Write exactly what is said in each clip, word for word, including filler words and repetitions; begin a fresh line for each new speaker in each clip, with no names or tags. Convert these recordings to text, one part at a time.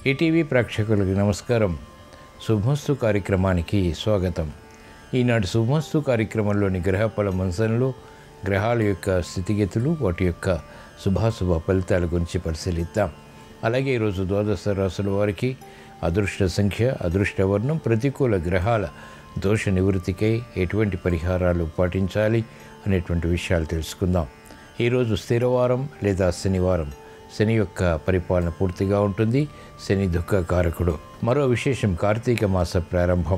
ETV ప్రేక్షకులకు నమస్కారం. శుభమస్తు కార్యక్రమానికి స్వాగతం. ఈనాటి శుభమస్తు కార్యక్రమంలోని గ్రహఫల మంచంలో గ్రహాల యొక్క స్థితిగతులు, వాటి యొక్క శుభాశుభ ఫలితాల గురించి పరిశీలిద్దాం. అలాగే ఈరోజు ద్వాదశ రాశుల వారికి అదృష్ట సంఖ్య, అదృష్ట వర్ణం, ప్రతికూల గ్రహాల దోష నివృత్తికై ఎటువంటి పరిహారాలు పాటించాలి అనేటువంటి విషయాలు తెలుసుకుందాం. ఈరోజు స్థిరవారం లేదా శనివారం. శని యొక్క పరిపాలన పూర్తిగా ఉంటుంది. శని దుఃఖకారకుడు. మరో విశేషం, కార్తీక మాస ప్రారంభం.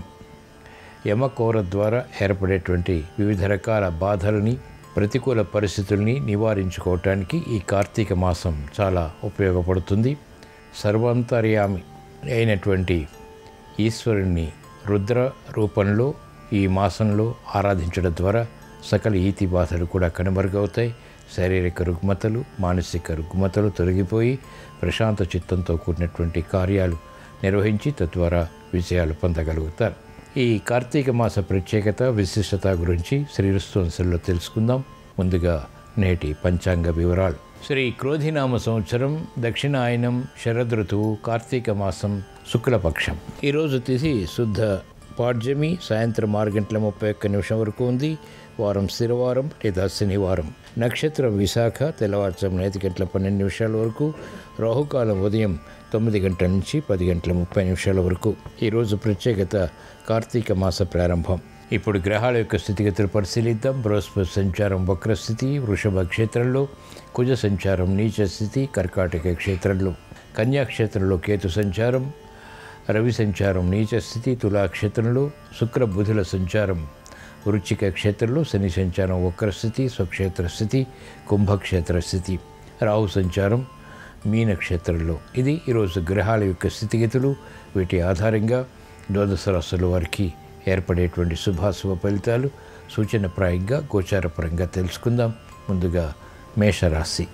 యమకోర ద్వారా ఏర్పడేటువంటి వివిధ రకాల బాధలని, ప్రతికూల పరిస్థితుల్ని నివారించుకోవటానికి ఈ కార్తీక మాసం చాలా ఉపయోగపడుతుంది. సర్వాంతర్యామి అయినటువంటి ఈశ్వరుణ్ణి రుద్ర రూపంలో ఈ మాసంలో ఆరాధించడం ద్వారా సకల ఈతి బాధలు కూడా కనుమరుగవుతాయి. శారీరక రుగ్మతలు, మానసిక రుగ్మతలు తొలగిపోయి ప్రశాంత చిత్తంతో కూడినటువంటి కార్యాలు నిర్వహించి తద్వారా విజయాలు పొందగలుగుతారు. ఈ కార్తీక మాస ప్రత్యేకత, విశిష్టత గురించి శ్రీరుస్తవంశంలో తెలుసుకుందాం. ముందుగా నేటి పంచాంగ వివరాలు. శ్రీ క్రోధినామ సంవత్సరం, దక్షిణాయనం, శరదృతువు, కార్తీక మాసం, శుక్లపక్షం. ఈరోజు తిథి శుద్ధ పాడ్యమి, సాయంత్రం ఆరు గంటల ముప్పై ఒక్క నిమిషం వరకు ఉంది. వారం స్థిరవారం లేదా శనివారం. నక్షత్రం విశాఖ, తెల్లవారుజామున ఐదు గంటల పన్నెండు నిమిషాల వరకు. రాహుకాలం ఉదయం తొమ్మిది గంటల నుంచి పది గంటల ముప్పై నిమిషాల వరకు. ఈరోజు ప్రత్యేకత కార్తీక మాస ప్రారంభం. ఇప్పుడు గ్రహాల యొక్క స్థితిగతులు పరిశీలిద్దాం. బృహస్పతి సంచారం వక్రస్థితి, వృషభ క్షేత్రంలో. కుజ సంచారం నీచ స్థితి, కర్కాటక క్షేత్రంలో. కన్యాక్షేత్రంలో కేతు సంచారం, రవి సంచారం నీచ స్థితి, తులాక్షేత్రంలో. శుక్ర బుధుల సంచారం వృశ్చిక క్షేత్రంలో. శని సంచారం వక్రస్థితి, స్వక్షేత్ర స్థితి, కుంభక్షేత్ర స్థితి. రాహు సంచారం మీనక్షేత్రంలో. ఇది ఈరోజు గ్రహాల యొక్క స్థితిగతులు. వీటి ఆధారంగా ద్వాదశ రాశుల వారికి ఏర్పడేటువంటి శుభాశుభ ఫలితాలు సూచనప్రాయంగా గోచారపరంగా తెలుసుకుందాం. ముందుగా మేషరాశి.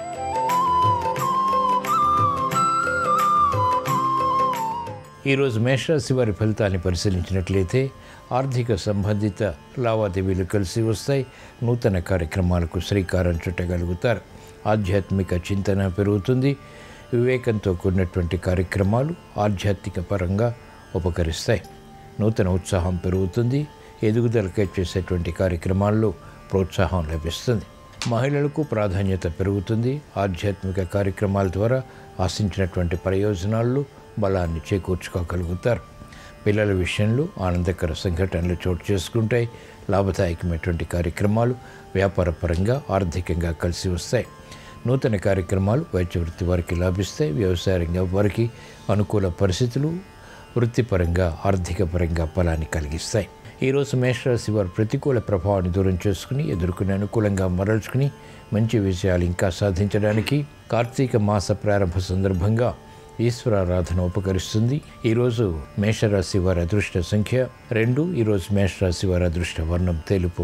ఈరోజు మేషరాశి వారి ఫలితాన్ని పరిశీలించినట్లయితే ఆర్థిక సంబంధిత లావాదేవీలు కలిసి వస్తాయి. నూతన కార్యక్రమాలకు శ్రీకారం చుట్టగలుగుతారు. ఆధ్యాత్మిక చింతన పెరుగుతుంది. వివేకంతో కూడినటువంటి కార్యక్రమాలు ఆధ్యాత్మిక పరంగా ఉపకరిస్తాయి. నూతన ఉత్సాహం పెరుగుతుంది. ఎదుగుదలకై చేసేటువంటి కార్యక్రమాల్లో ప్రోత్సాహం లభిస్తుంది. మహిళలకు ప్రాధాన్యత పెరుగుతుంది. ఆధ్యాత్మిక కార్యక్రమాల ద్వారా ఆశించినటువంటి ప్రయోజనాల్లో బలాన్ని చేకూర్చుకోగలుగుతారు. పిల్లల విషయంలో ఆనందకర సంఘటనలు చోటు చేసుకుంటాయి. లాభదాయకమైనటువంటి కార్యక్రమాలు వ్యాపార పరంగా, ఆర్థికంగా కలిసి వస్తాయి. నూతన కార్యక్రమాలు వైద్య వృత్తి వారికి లాభిస్తాయి. వ్యవసాయ రంగం వారికి అనుకూల పరిస్థితులు వృత్తిపరంగా, ఆర్థిక పరంగా ఫలాన్ని కలిగిస్తాయి. ఈరోజు మేషరాశి వారు ప్రతికూల ప్రభావాన్ని దూరం చేసుకుని ఎదుర్కొని అనుకూలంగా మరల్చుకుని మంచి విజయాలు ఇంకా సాధించడానికి కార్తీక మాస ప్రారంభ సందర్భంగా ఈశ్వరారాధన ఉపకరిస్తుంది. ఈరోజు మేషరాశి వారి అదృష్ట సంఖ్య రెండు. ఈరోజు మేషరాశి వారి అదృష్ట వర్ణం తెలుపు.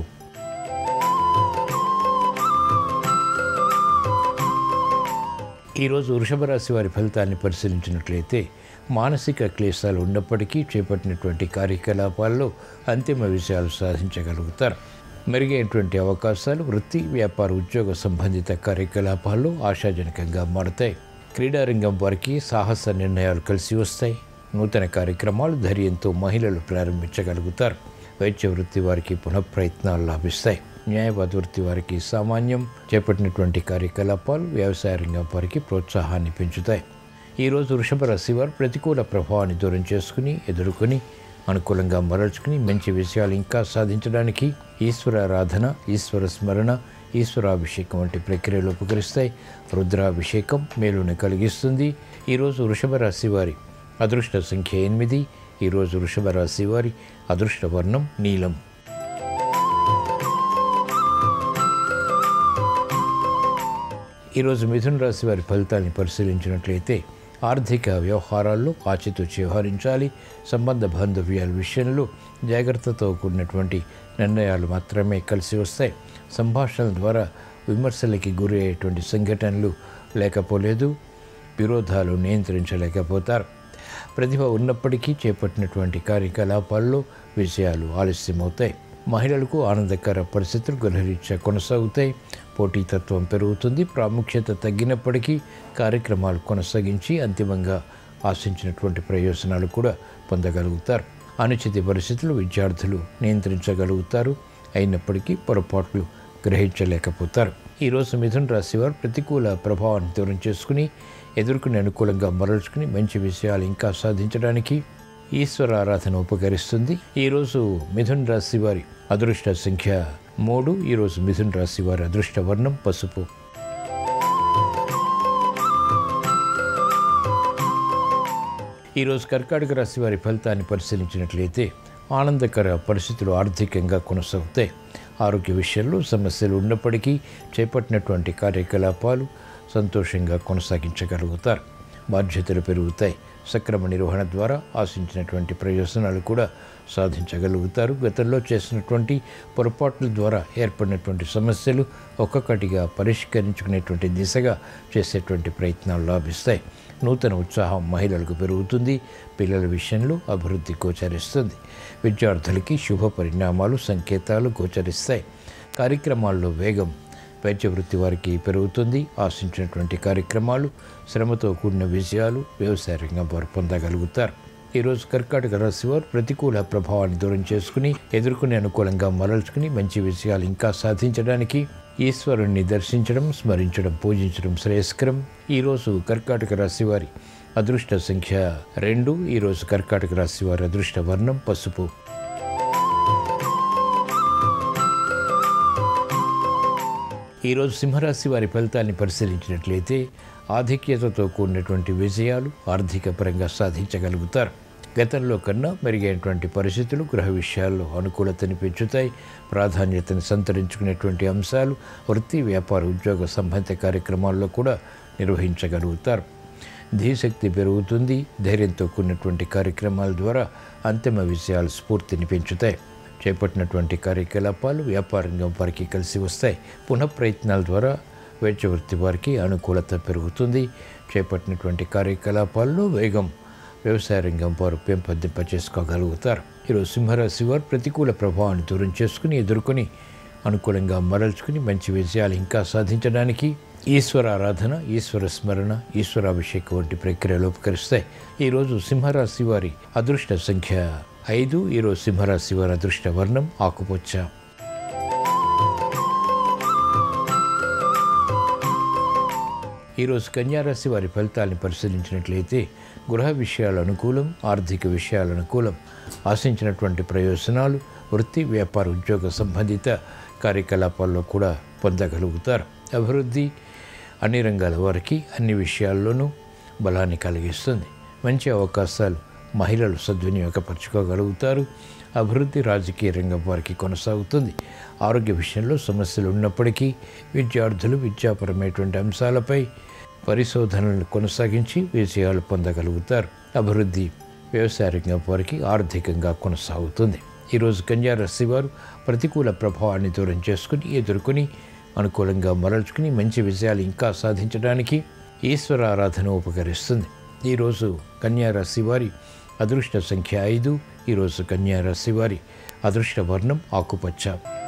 ఈరోజు వృషభ రాశి వారి ఫలితాన్ని పరిశీలించినట్లయితే మానసిక క్లేశాలు ఉన్నప్పటికీ చేపట్టినటువంటి కార్యకలాపాల్లో అంతిమ విజయాలు సాధించగలుగుతారు. మెరుగైనటువంటి అవకాశాలు వృత్తి, వ్యాపార, ఉద్యోగ సంబంధిత కార్యకలాపాల్లో ఆశాజనకంగా మారతాయి. క్రీడారంగం వారికి సాహస నిర్ణయాలు కలిసి వస్తాయి. నూతన కార్యక్రమాలు ధైర్యంతో మహిళలు ప్రారంభించగలుగుతారు. వైద్య వృత్తి వారికి పునఃప్రయత్నాలు లాభిస్తాయి. న్యాయవాద వృత్తి వారికి సామాన్యం. చేపట్టినటువంటి కార్యకలాపాలు వ్యవసాయ రంగం వారికి ప్రోత్సాహాన్ని పెంచుతాయి. ఈరోజు వృషభ రాశి వారు ప్రతికూల ప్రభావాన్ని దూరం చేసుకుని ఎదుర్కొని అనుకూలంగా మరల్చుకుని మంచి విషయాలు ఇంకా సాధించడానికి ఈశ్వరారాధన, ఈశ్వర స్మరణ, ఈశ్వరాభిషేకం వంటి ప్రక్రియలు ఉపకరిస్తాయి. రుద్రాభిషేకం మేలుని కలిగిస్తుంది. ఈరోజు వృషభ రాశి వారి అదృష్ట సంఖ్య ఎనిమిది. ఈరోజు వృషభ రాశి వారి అదృష్ట వర్ణం నీలం. ఈరోజు మిథున రాశి వారి ఫలితాన్ని పరిశీలించినట్లయితే ఆర్థిక వ్యవహారాల్లో ఆచితూచి వ్యవహరించాలి. సంబంధ బాంధవ్యాల విషయంలో జాగ్రత్తతో కూడినటువంటి నిర్ణయాలు మాత్రమే కలిసి వస్తాయి. సంభాషణల ద్వారా విమర్శలకి గురి అయ్యేటువంటి సంఘటనలు లేకపోలేదు. విరోధాలు నియంత్రించలేకపోతారు. ప్రతిభ ఉన్నప్పటికీ చేపట్టినటువంటి కార్యకలాపాల్లో విజయాలు ఆలస్యమవుతాయి. మహిళలకు ఆనందకర పరిస్థితులు గృహరీత్యా కొనసాగుతాయి. పోటీతత్వం పెరుగుతుంది. ప్రాముఖ్యత తగ్గినప్పటికీ కార్యక్రమాలు కొనసాగించి అంతిమంగా ఆశించినటువంటి ప్రయోజనాలు కూడా పొందగలుగుతారు. అనుచిత పరిస్థితులు విద్యార్థులు నియంత్రించగలుగుతారు, అయినప్పటికీ పొరపాట్లు గ్రహించలేకపోతారు. ఈరోజు మిథున రాశి వారు ప్రతికూల ప్రభావాన్ని దూరం చేసుకుని ఎదుర్కొని అనుకూలంగా మరల్చుకుని మంచి విషయాలు ఇంకా సాధించడానికి ఈశ్వర ఆరాధన ఉపకరిస్తుంది. ఈరోజు మిథున రాశి వారి అదృష్ట సంఖ్య మూడు. ఈరోజు మిథున రాశి వారి అదృష్ట వర్ణం పసుపు. ఈరోజు కర్కాటక రాశి వారి ఫలితాన్ని పరిశీలించినట్లయితే ఆనందకర పరిస్థితులు ఆర్థికంగా కొనసాగుతాయి. ఆరోగ్య విషయంలో సమస్యలు ఉన్నప్పటికీ చేపట్టినటువంటి కార్యకలాపాలు సంతోషంగా కొనసాగించగలుగుతారు. బాధ్యతలు పెరుగుతాయి. సక్రమ నిర్వహణ ద్వారా ఆశించినటువంటి ప్రయోజనాలు కూడా సాధించగలుగుతారు. గతంలో చేసినటువంటి పొరపాట్ల ద్వారా ఏర్పడినటువంటి సమస్యలు ఒక్కొక్కటిగా పరిష్కరించుకునేటువంటి దిశగా చేసేటువంటి ప్రయత్నాలు లాభిస్తాయి. నూతన ఉత్సాహం మహిళలకు పెరుగుతుంది. పిల్లల విషయంలో అభివృద్ధి గోచరిస్తుంది. విద్యార్థులకి శుభ పరిణామాలు సంకేతాలు గోచరిస్తాయి. కార్యక్రమాల్లో వేగం వైద్య వృత్తి వారికి పెరుగుతుంది. ఆశించినటువంటి కార్యక్రమాలు శ్రమతో కూడిన విజయాలు వ్యవసాయ రంగం వారు పొందగలుగుతారు. ఈరోజు కర్కాటక రాశి వారు ప్రతికూల ప్రభావాన్ని దూరం చేసుకుని ఎదుర్కొని అనుకూలంగా మరల్చుకుని మంచి విజయాలు ఇంకా సాధించడానికి ఈశ్వరుణ్ణి దర్శించడం, స్మరించడం, పూజించడం శ్రేయస్కరం. ఈరోజు కర్కాటక రాశి వారి అదృష్ట సంఖ్య రెండు. ఈరోజు కర్కాటక రాశి వారి అదృష్ట వర్ణం పసుపు. ఈరోజు సింహరాశి వారి ఫలితాన్ని పరిశీలించినట్లయితే ఆధిక్యతతో కూడినటువంటి విజయాలు ఆర్థిక పరంగా సాధించగలుగుతారు. గతంలో కన్నా మెరుగైనటువంటి పరిస్థితులు గ్రహ విషయాల్లో అనుకూలతని పెంచుతాయి. ప్రాధాన్యతను సంతరించుకునేటువంటి అంశాలు వృత్తి, వ్యాపార, ఉద్యోగ సంబంధిత కార్యక్రమాల్లో కూడా నిర్వహించగలుగుతారు. ధీశక్తి పెరుగుతుంది. ధైర్యంతో కూడినటువంటి కార్యక్రమాల ద్వారా అంతిమ విజయాలు స్ఫూర్తిని పెంచుతాయి. చేపట్టినటువంటి కార్యకలాపాలు వ్యాపార రంగం వారికి కలిసి వస్తాయి. పునఃప్రయత్నాల ద్వారా వైద్య వృత్తి వారికి అనుకూలత పెరుగుతుంది. చేపట్టినటువంటి కార్యకలాపాల్లో వేగం వ్యవసాయ రంగం వారు పెంపొందింప చేసుకోగలుగుతారు. ఈరోజు సింహరాశి వారు ప్రతికూల ప్రభావాన్ని దూరం చేసుకుని ఎదుర్కొని అనుకూలంగా మరల్చుకుని మంచి విజయాలు ఇంకా సాధించడానికి ఈశ్వర ఆరాధన, ఈశ్వర స్మరణ, ఈశ్వరాభిషేకం వంటి ప్రక్రియలు ఉపకరిస్తాయి. ఈరోజు సింహరాశి వారి అదృష్ట సంఖ్య ఐదు. ఈరోజు సింహరాశి వారి అదృష్ట వర్ణం ఆకుపచ్చ. ఈరోజు కన్యారాశి వారి ఫలితాలను పరిశీలించినట్లయితే గృహ విషయాల అనుకూలం, ఆర్థిక విషయాల అనుకూలం. ఆశించినటువంటి ప్రయోజనాలు వృత్తి, వ్యాపార, ఉద్యోగ సంబంధిత కార్యకలాపాల్లో కూడా పొందగలుగుతారు. అభివృద్ధి అన్ని రంగాల వారికి అన్ని విషయాల్లోనూ బలాన్ని కలిగిస్తుంది. మంచి అవకాశాలు మహిళలు సద్వినియోగపరచుకోగలుగుతారు. అభివృద్ధి రాజకీయ రంగం వారికి కొనసాగుతుంది. ఆరోగ్య విషయంలో సమస్యలు ఉన్నప్పటికీ విద్యార్థులు విద్యాపరమైనటువంటి అంశాలపై పరిశోధనలను కొనసాగించి విజయాలు పొందగలుగుతారు. అభివృద్ధి వ్యవసాయ రంగం వారికి ఆర్థికంగా కొనసాగుతుంది. ఈరోజు కన్యా రాశి వారు ప్రతికూల ప్రభావాన్ని దూరం చేసుకుని ఎదుర్కొని అనుకూలంగా మరల్చుకుని మంచి విజయాలు ఇంకా సాధించడానికి ఈశ్వర ఆరాధన ఉపకరిస్తుంది. ఈరోజు కన్యా రాశి వారి అదృష్ట సంఖ్య ఐదు. ఈరోజు కన్యా రాశి వారి అదృష్ట వర్ణం ఆకుపచ్చ.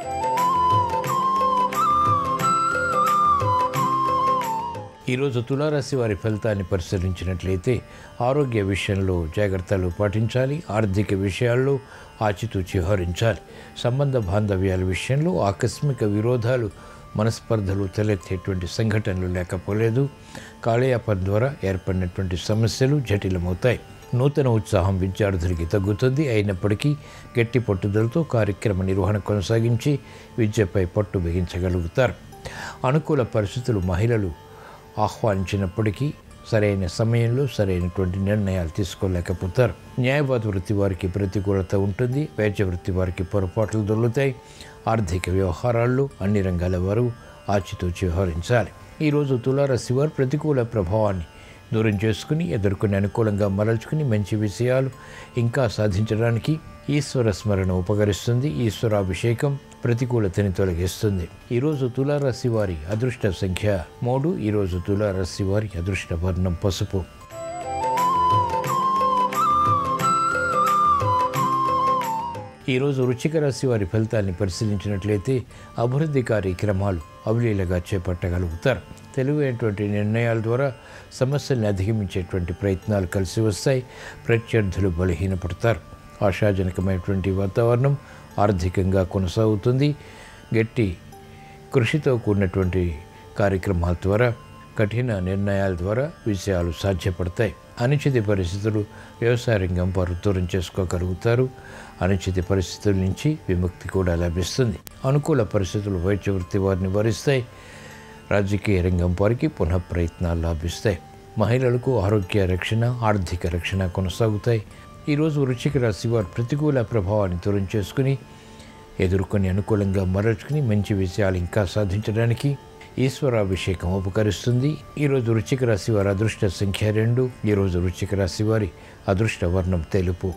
ఈరోజు తులారాశి వారి ఫలితాన్ని పరిశీలించినట్లయితే ఆరోగ్య విషయంలో జాగ్రత్తలు పాటించాలి. ఆర్థిక విషయాల్లో ఆచితూచి వ్యవహరించాలి. సంబంధ బాంధవ్యాల విషయంలో ఆకస్మిక విరోధాలు, మనస్పర్ధలు తలెత్తేటువంటి సంఘటనలు లేకపోలేదు. కాలయాపన ద్వారా ఏర్పడినటువంటి సమస్యలు జటిలమవుతాయి. నూతన ఉత్సాహం విద్యార్థులకి తగ్గుతుంది. అయినప్పటికీ గట్టి పట్టుదలతో కార్యక్రమ నిర్వహణ కొనసాగించి విద్యపై పట్టు బిగించగలుగుతారు. అనుకూల పరిస్థితులు మహిళలు ఆహ్వానించినప్పటికీ సరైన సమయంలో సరైనటువంటి నిర్ణయాలు తీసుకోలేకపోతారు. న్యాయవాద వృత్తి వారికి ప్రతికూలత ఉంటుంది. వైద్య వృత్తి వారికి పొరపాట్లు దొరుకుతాయి. ఆర్థిక వ్యవహారాల్లో అన్ని రంగాల వారు ఆచితూచి వ్యవహరించాలి. ఈరోజు తులారాశి వారు ప్రతికూల ప్రభావాన్ని దూరం చేసుకుని ఎదుర్కొని అనుకూలంగా మరల్చుకుని మంచి విషయాలు ఇంకా సాధించడానికి ఈశ్వర స్మరణ ఉపకరిస్తుంది. ఈశ్వరాభిషేకం ప్రతికూలతని తొలగిస్తుంది. ఈరోజు తులారాశి వారి అదృష్ట సంఖ్య మూడు. ఈరోజు తులారాశి వారి అదృష్ట వర్ణం పసుపు. ఈరోజు వృశ్చిక రాశి వారి ఫలితాన్ని పరిశీలించినట్లయితే అభివృద్ధి కార్యక్రమాలు అవలీలగా చేపట్టగలుగుతారు. తెలివైనటువంటి నిర్ణయాల ద్వారా సమస్యల్ని అధిగమించేటువంటి ప్రయత్నాలు కలిసి వస్తాయి. ప్రత్యర్థులు బలహీనపడతారు. ఆశాజనకమైనటువంటి వాతావరణం ఆర్థికంగా కొనసాగుతుంది. గట్టి కృషితో కూడినటువంటి కార్యక్రమాల ద్వారా, కఠిన నిర్ణయాల ద్వారా విజయాలు సాధ్యపడతాయి. అనిశ్చిత పరిస్థితులు వ్యవసాయ రంగం వారు దూరం చేసుకోగలుగుతారు. అనిశ్చిత పరిస్థితుల నుంచి విముక్తి కూడా లభిస్తుంది. అనుకూల పరిస్థితులు వైద్య వృత్తి వారిని వరిస్తాయి. రాజకీయ రంగం వారికి పునః ప్రయత్నాలు లాభిస్తాయి. మహిళలకు ఆరోగ్య రక్షణ, ఆర్థిక రక్షణ కొనసాగుతాయి. ఈరోజు వృశ్చిక రాశి వారు ప్రతికూల ప్రభావాన్ని దూరం చేసుకుని ఎదుర్కొని అనుకూలంగా మరల్చుకుని మంచి విజయాలు ఇంకా సాధించడానికి ఈశ్వరాభిషేకం ఉపకరిస్తుంది. ఈరోజు వృశ్చిక రాశి వారి అదృష్ట సంఖ్య రెండు. ఈరోజు వృశ్చిక రాశి వారి అదృష్ట వర్ణం తెలుపు.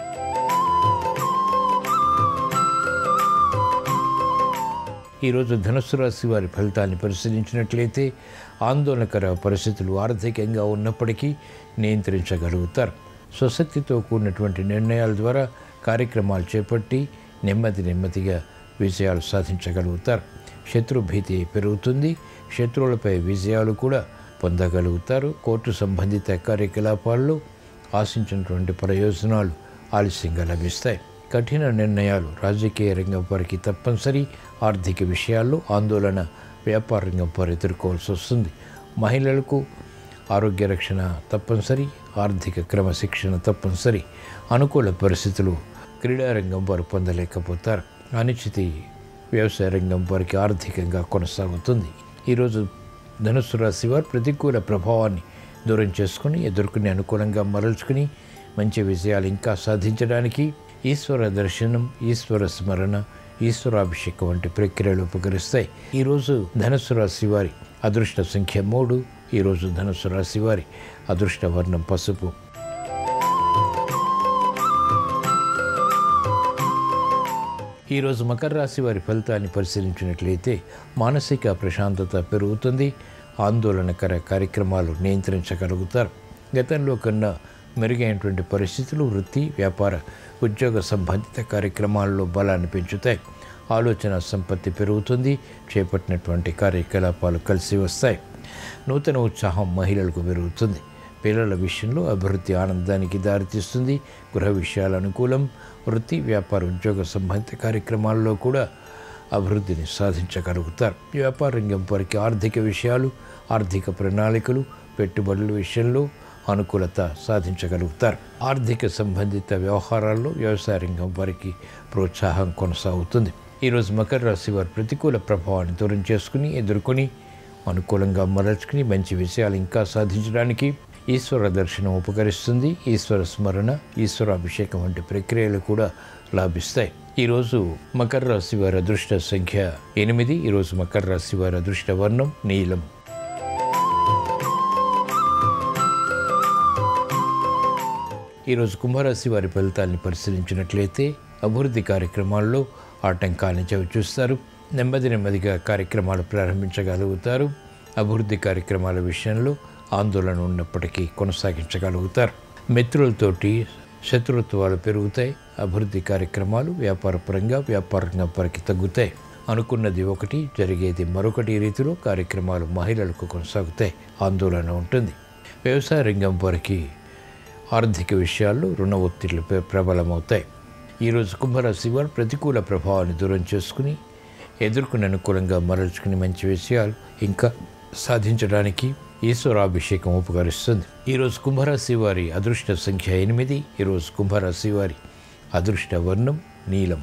ఈరోజు ధనుస్సు రాశి వారి ఫలితాన్ని పరిశీలించినట్లయితే ఆందోళనకర పరిస్థితులు ఆర్థికంగా ఉన్నప్పటికీ నియంత్రించగలుగుతారు. స్వశక్తితో కూడినటువంటి నిర్ణయాల ద్వారా కార్యక్రమాలు చేపట్టి నెమ్మది నెమ్మదిగా విజయాలు సాధించగలుగుతారు. శత్రు భీతి పెరుగుతుంది. శత్రువులపై విజయాలు కూడా పొందగలుగుతారు. కోర్టు సంబంధిత కార్యకలాపాల్లో ఆశించినటువంటి ప్రయోజనాలు ఆలస్యంగా లభిస్తాయి. కఠిన నిర్ణయాలు రాజకీయ రంగం వారికి తప్పనిసరి. ఆర్థిక విషయాల్లో ఆందోళన వ్యాపార రంగం వారు ఎదుర్కోవాల్సి వస్తుంది. మహిళలకు ఆరోగ్య రక్షణ తప్పనిసరి. ఆర్థిక క్రమశిక్షణ తప్పనిసరి. అనుకూల పరిస్థితులు క్రీడారంగం వారు పొందలేకపోతారు. అనిశ్చితి వ్యవసాయ రంగం వారికి ఆర్థికంగా కొనసాగుతుంది. ఈరోజు ధనుస్సు రాశి వారు ప్రతికూల ప్రభావాన్ని దూరం చేసుకుని ఎదుర్కొని అనుకూలంగా మరల్చుకుని మంచి విజయాలు ఇంకా సాధించడానికి ఈశ్వర దర్శనం, ఈశ్వర స్మరణ, ఈశ్వరాభిషేకం వంటి ప్రక్రియలు ఉపకరిస్తాయి. ఈరోజు ధనుస్సు రాశి వారి అదృష్ట సంఖ్య మూడు. ఈరోజు ధనుస్సు రాశి వారి అదృష్ట వర్ణం పసుపు. ఈరోజు మకర రాశి వారి ఫలితాన్ని పరిశీలించినట్లయితే మానసిక ప్రశాంతత పెరుగుతుంది. ఆందోళనకర కార్యక్రమాలు నియంత్రించగలుగుతారు. గతంలో కన్నా మెరుగైనటువంటి పరిస్థితులు వృత్తి, వ్యాపార, ఉద్యోగ సంబంధిత కార్యక్రమాల్లో బలాన్ని పెంచుతాయి. ఆలోచన సంపత్తి పెరుగుతుంది. చేపట్టినటువంటి కార్యకలాపాలు కలిసి వస్తాయి. నూతన ఉత్సాహం మహిళలకు పెరుగుతుంది. పిల్లల విషయంలో అభివృద్ధి ఆనందానికి దారితీస్తుంది. గృహ విషయాల అనుకూలం. వృత్తి, వ్యాపార, ఉద్యోగ సంబంధిత కార్యక్రమాల్లో కూడా అభివృద్ధిని సాధించగలుగుతారు. వ్యాపార రంగం వారికి ఆర్థిక విషయాలు, ఆర్థిక ప్రణాళికలు, పెట్టుబడుల విషయంలో అనుకూలత సాధించగలుగుతారు. ఆర్థిక సంబంధిత వ్యవహారాల్లో వ్యవసాయ రంగం వారికి ప్రోత్సాహం కొనసాగుతుంది. ఈరోజు మకర రాశి వారు ప్రతికూల ప్రభావాన్ని దూరం చేసుకుని ఎదుర్కొని అనుకూలంగా మరల్చుకుని మంచి విషయాలు ఇంకా సాధించడానికి ఈశ్వర దర్శనం ఉపకరిస్తుంది. ఈశ్వర స్మరణ, ఈశ్వరాభిషేకం వంటి ప్రక్రియలు కూడా లాభిస్తాయి. ఈరోజు మకర రాశి వారి అదృష్ట సంఖ్య ఎనిమిది. ఈరోజు మకర రాశి వారి అదృష్ట వర్ణం నీలం. ఈరోజు కుంభరాశి వారి ఫలితాన్ని పరిశీలించినట్లయితే అభివృద్ధి కార్యక్రమాల్లో ఆటంకాలను చవిచూస్తారు. నెమ్మది నెమ్మదిగా కార్యక్రమాలు ప్రారంభించగలుగుతారు. అభివృద్ధి కార్యక్రమాల విషయంలో ఆందోళన ఉన్నప్పటికీ కొనసాగించగలుగుతారు. మిత్రులతోటి శత్రుత్వాలు పెరుగుతాయి. అభివృద్ధి కార్యక్రమాలు వ్యాపారపరంగా వ్యాపార రంగం వరకు తగ్గుతాయి. అనుకున్నది ఒకటి, జరిగేది మరొకటి రీతిలో కార్యక్రమాలు మహిళలకు కొనసాగుతాయి. ఆందోళన ఉంటుంది. వ్యవసాయ రంగం వరకు ఆర్థిక విషయాల్లో రుణ ఒత్తిళ్లు ప్రబలమవుతాయి. ఈరోజు కుంభరాశి వారు ప్రతికూల ప్రభావాన్ని దూరం చేసుకుని ఎదుర్కొని అనుకూలంగా మరల్చుకుని మంచి విషయాలు ఇంకా సాధించడానికి ఈశ్వరాభిషేకం ఉపకరిస్తుంది. ఈరోజు కుంభరాశి వారి అదృష్ట సంఖ్య ఎనిమిది. ఈరోజు కుంభరాశి వారి అదృష్ట వర్ణం నీలం.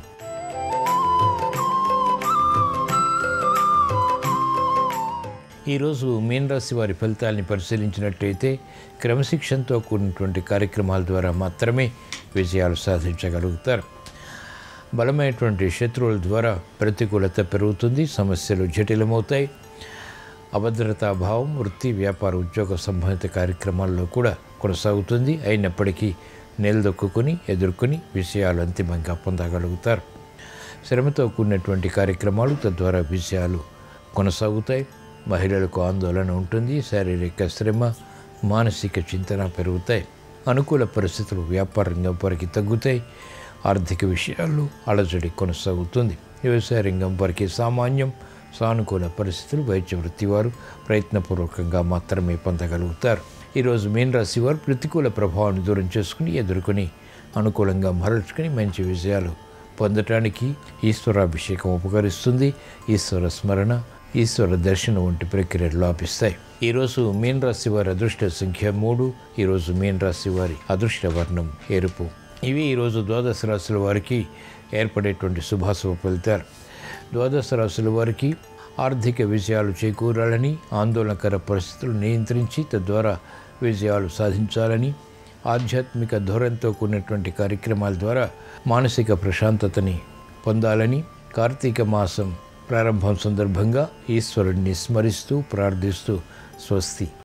ఈరోజు మీనరాశి వారి ఫలితాలని పరిశీలించినట్లయితే క్రమశిక్షణతో కూడినటువంటి కార్యక్రమాల ద్వారా మాత్రమే విజయాలు సాధించగలుగుతారు. బలమైనటువంటి శత్రువుల ద్వారా ప్రతికూలత పెరుగుతుంది. సమస్యలు జటిలమవుతాయి. అభద్రతా భావం వృత్తి, వ్యాపార, ఉద్యోగ సంబంధిత కార్యక్రమాల్లో కూడా కొనసాగుతుంది. అయినప్పటికీ నిలదొక్కుని ఎదుర్కొని విజయాలు అంతిమంగా పొందగలుగుతారు. శ్రమతో కూడినటువంటి కార్యక్రమాలు తద్వారా విజయాలు కొనసాగుతాయి. మహిళలకు ఆందోళన ఉంటుంది. శారీరక శ్రమ, మానసిక చింతన పెరుగుతాయి. అనుకూల పరిస్థితులు వ్యాపార రంగం వరకు తగ్గుతాయి. ఆర్థిక విషయాల్లో అలజడి కొనసాగుతుంది. వ్యవసాయ రంగం వారికి సామాన్యం, సానుకూల పరిస్థితులు. వైద్య వృత్తి వారు ప్రయత్నపూర్వకంగా మాత్రమే పొందగలుగుతారు. ఈరోజు మీన రాశి వారు ప్రతికూల ప్రభావాన్ని దూరం చేసుకుని ఎదుర్కొని అనుకూలంగా మరల్చుకుని మంచి విజయాలు పొందటానికి ఈశ్వరాభిషేకం ఉపకరిస్తుంది. ఈశ్వర స్మరణ, ఈశ్వర దర్శనం వంటి ప్రక్రియలు లాభిస్తాయి. ఈరోజు మీన రాశి వారి అదృష్ట సంఖ్య మూడు. ఈరోజు మీన రాశి వారి అదృష్ట వర్ణం ఎరుపు. ఇవి ఈరోజు ద్వాదశ రాశుల వారికి ఏర్పడేటువంటి శుభాశుభ ఫలితాలు. ద్వాదశ రాశుల వారికి ఆర్థిక విజయాలు చేకూరాలని, ఆందోళనకర పరిస్థితులు నియంత్రించి తద్వారా విజయాలు సాధించాలని, ఆధ్యాత్మిక ధోరణితో కూడినటువంటి కార్యక్రమాల ద్వారా మానసిక ప్రశాంతతని పొందాలని కార్తీక మాసం ప్రారంభం సందర్భంగా ఈశ్వరుడిని స్మరిస్తూ ప్రార్థిస్తూ స్వస్తి.